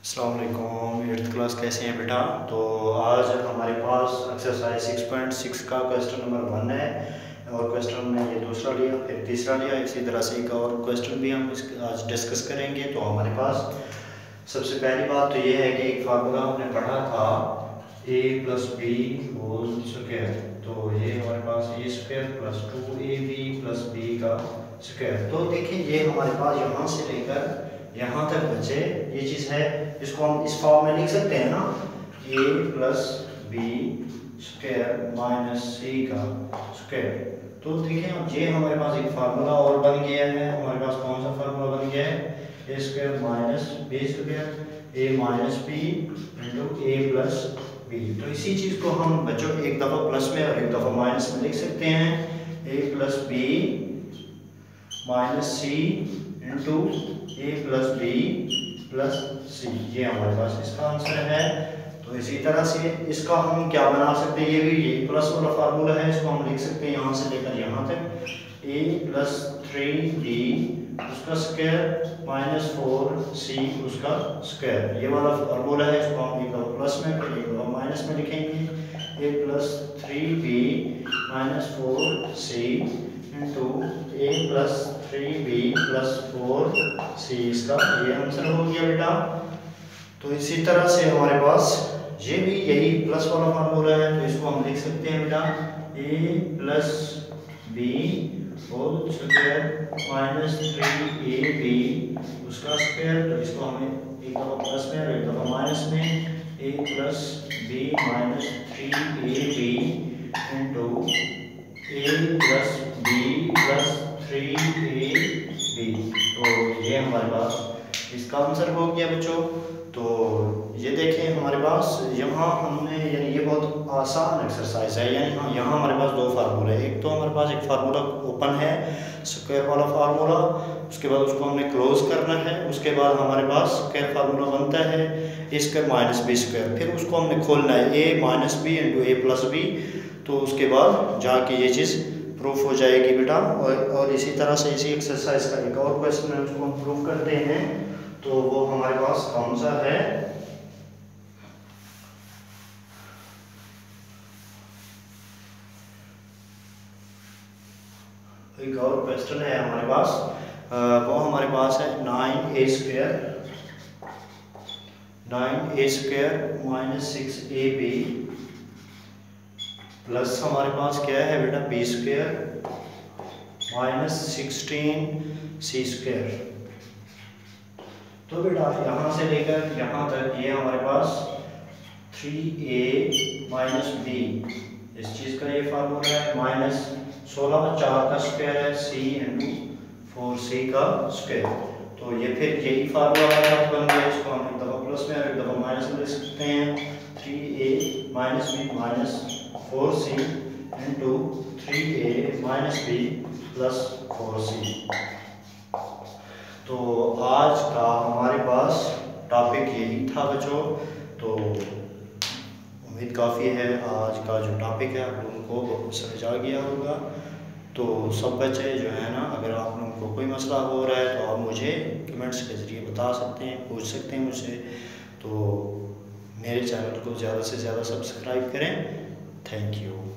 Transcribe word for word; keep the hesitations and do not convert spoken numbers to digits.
अस्सलाम वालेकुम। Eighth class कैसे हैं बेटा? तो आज हमारे पास एक्सरसाइज सिक्स पॉइंट सिक्स का क्वेश्चन नंबर वन है और क्वेश्चन में ये दूसरा लिया, फिर तीसरा लिया। इसी तरह से एक और क्वेश्चन भी हम इस आज डिस्कस करेंगे। तो हमारे पास सबसे पहली बात तो ये है कि एक फार्मूला हमने पढ़ा था A plus B whole square. तो ये हमारे पास A square plus two A B plus B का स्क्वायर। तो देखिए ये हमारे पास यहाँ से लेकर यहाँ तक बचे ये चीज़ है, इसको हम इस फॉर्म में लिख सकते हैं ना, A plus B square minus C का स्क्वायर। तो देखिए अब ये हमारे पास एक फार्मूला और बन गया है। हमारे पास कौन सा फार्मूला बन गया है? A square minus B square A minus B into A plus B. तो इसी चीज़ को हम बच्चों एक दफ़ा प्लस में और एक दफ़ा माइनस में लिख सकते हैं। A plus B minus C into A plus B plus C, ये हमारे पास इसका आंसर है। तो इसी तरह से इसका हम क्या बना सकते हैं, ये भी ये प्लस वाला फार्मूला है, इसको हम लिख सकते हैं यहाँ से लेकर यहाँ तक ए प्लस थ्री बी उसका स्क्वायर माइनस फोर सी उसका स्क्वायर। ये वाला फार्मूला है, इसको हम एक दफ़ा प्लस में फिर एक दफ़ा माइनस में लिखेंगे। A plus three B minus four C into A plus three B plus four C, इसका ये आंसर हो गया बेटा। तो इसी तरह से हमारे पास ये भी यही प्लस वाला फार्मूला है, तो इसको हम लिख सकते हैं बेटा A plus B whole square minus three A B उसका स्क्वायर। तो इसको हमें एक दफ़ा प्लस में और एक दफ़ा माइनस में A plus B minus three A B into A plus B plus three A B. तो ये हमारे पास इसका आंसर हो गया बच्चों। तो ये देखें हमारे पास यहाँ हमने यानी ये बहुत आसान एक्सरसाइज है। यानी हाँ यहाँ हमारे पास दो फार्मूले हैं। एक तो हमारे पास एक फार्मूला ओपन है स्क्वायर वाला फार्मूला, उसके बाद उसको हमने क्लोज करना है। उसके बाद हमारे पास स्क्वायर फार्मूला बनता है A square minus B square, फिर उसको हमने खोलना है A minus B into A plus B. तो उसके बाद जाके ये चीज़ प्रूफ हो जाएगी बेटा। और, और इसी तरह से इसी एक्सरसाइज का एक और क्वेश्चन है, उसको हम प्रूफ करते हैं। तो वो हमारे पास कौन सा है? एक और क्वेश्चन है हमारे पास, आ, वो हमारे पास है nine A square nine A square minus six A B plus हमारे पास क्या है बेटा B square minus sixteen C square. तो बेटा यहाँ से लेकर यहाँ तक ये हमारे पास थ्री ए माइनस बी इस चीज़ का ये फार्मूला है, माइनस सोलह चार का स्क्वायर है सी इंटू फोर सी का स्क्वायर। तो ये फिर यही फार्मूला बन गया, इसको हम एक दफ़ा प्लस में और एक दफ़ा माइनस में लिख सकते हैं। Three A minus B minus four C into three A minus B plus four C. तो आज का हमारे पास टॉपिक यही था बच्चों। तो उम्मीद काफ़ी है आज का जो टॉपिक है आप लोगों को समझ आ गया होगा। तो सब बच्चे जो है ना, अगर आप लोगों को कोई मसला हो रहा है तो आप मुझे कमेंट्स के ज़रिए बता सकते हैं, पूछ सकते हैं मुझसे। तो मेरे चैनल को ज़्यादा से ज़्यादा सब्सक्राइब करें। Thank you.